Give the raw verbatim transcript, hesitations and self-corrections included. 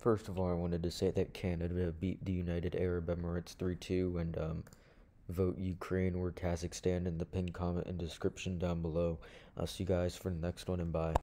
first of all, I wanted to say that Canada beat the United Arab Emirates three two, and um, vote Ukraine or Kazakhstan in the pinned comment and description down below. I'll see you guys for the next one, and bye.